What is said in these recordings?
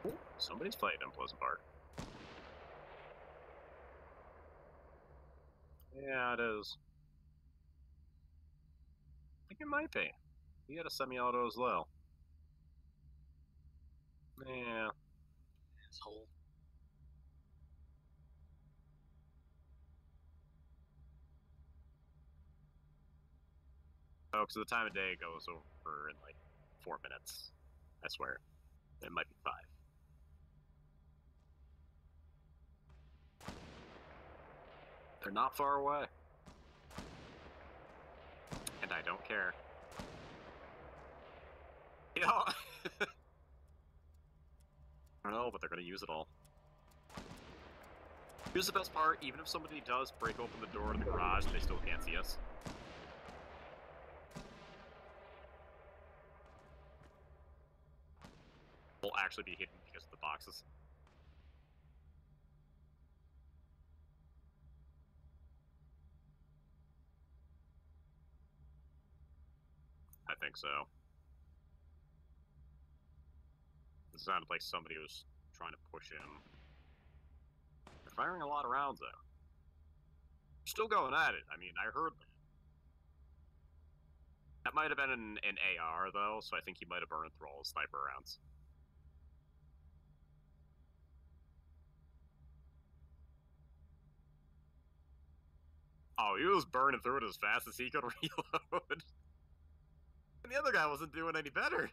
Ooh, somebody's fighting in Pleasant Park. Yeah, it is. I think it might be. He had a semi-auto as well. Yeah. Asshole. Oh, because the time of day goes over in like 4 minutes. I swear. It might be 5. They're not far away. And I don't care. Yeah. I don't know, but they're gonna use it all. Here's the best part, even if somebody does break open the door to the garage, they still can't see us. We'll actually be hidden because of the boxes. I think so. It sounded like somebody was trying to push in. They're firing a lot of rounds, though. Still going at it. I mean, I heard that. That might have been an AR, though, so I think he might have burned through all his sniper rounds. Oh, he was burning through it as fast as he could reload. And the other guy wasn't doing any better.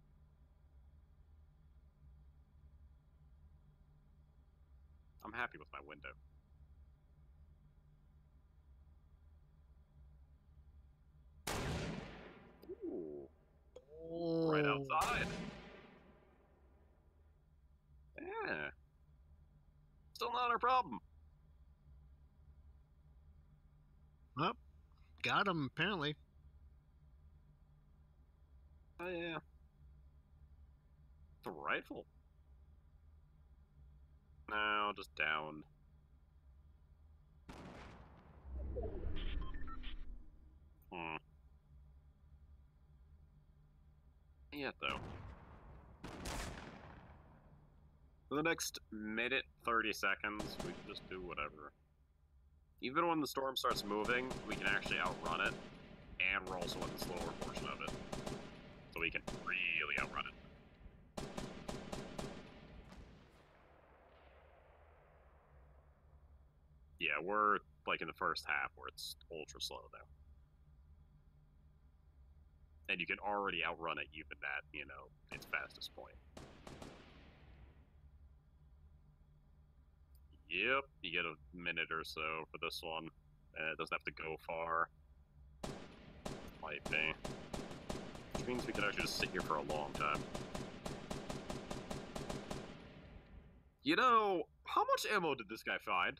I'm happy with my window. Ooh. Right outside. Yeah. Still not our problem. Well, got him, apparently. Oh, yeah. The rifle. No, just down. Hmm. Yet, though. For the next minute, 30 seconds, we can just do whatever. Even when the storm starts moving, we can actually outrun it, and we're also in the slower portion of it. So we can really outrun it. Yeah, we're like in the first half where it's ultra slow though. And you can already outrun it even at, its fastest point. Yep, you get a minute or so for this one. It doesn't have to go far. Might be. Which means we can actually just sit here for a long time. How much ammo did this guy find?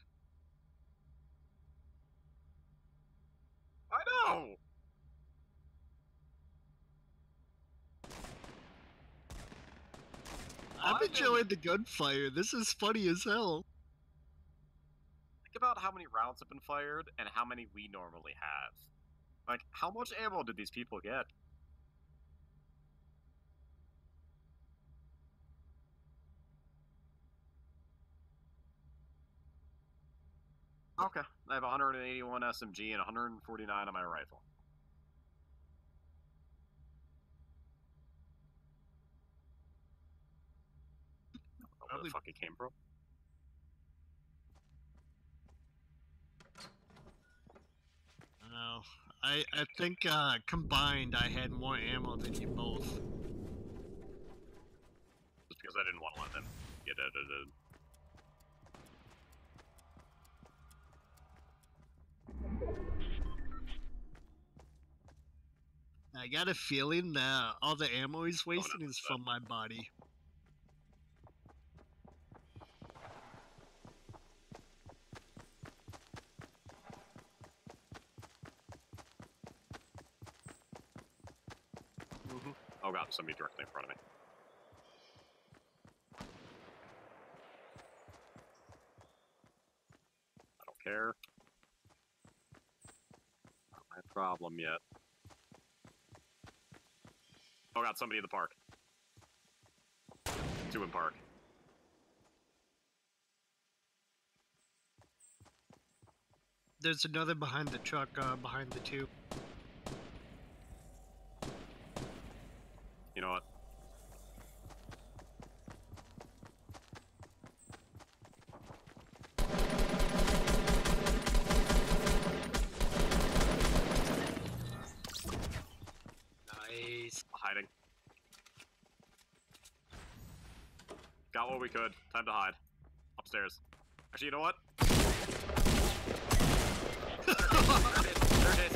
I know! I'm enjoying the gunfire. This is funny as hell. Think about how many rounds have been fired and how many we normally have. Like, how much ammo did these people get? Okay, I have 181 SMG and 149 on my rifle. I don't know where the fuck it came from. Oh, I think combined I had more ammo than you both. Just because I didn't want to let them get edited. I got a feeling that all the ammo he's wasting is that. from my body. Oh god, somebody directly in front of me. I don't care. Not my problem yet. Oh god, somebody in the park. 2 in park. There's another behind the truck, behind the two. You know what? Nice. Hiding. Got what we could. Time to hide. Upstairs. Actually, you know what? There it is.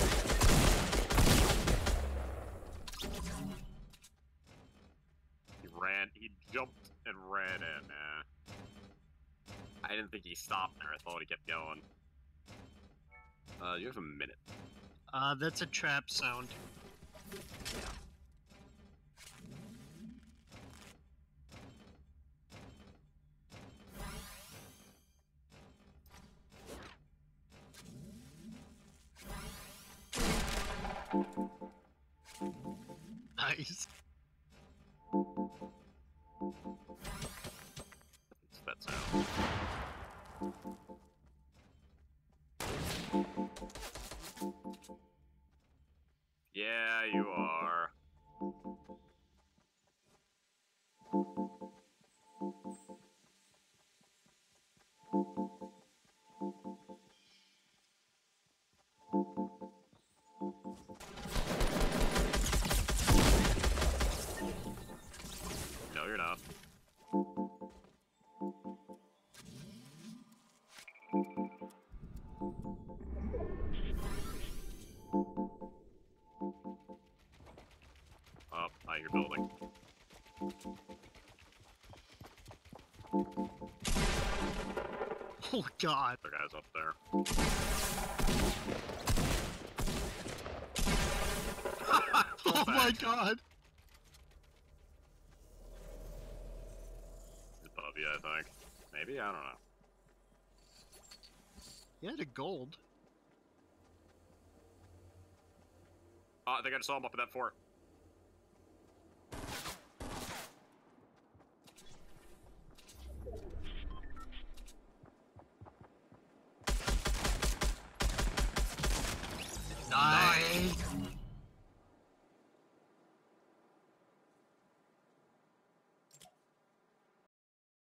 He ran. He jumped and ran in. I didn't think he stopped there. I thought he kept going. You have a minute. That's a trap sound. Nice. It's that sound. Yeah, you are. No, you're not. Oh, I hear building. Oh god. The guy's up there. Oh my god. He's above you, I think. Maybe? I don't know. He had a gold. Oh, I think I just saw him up at that fort.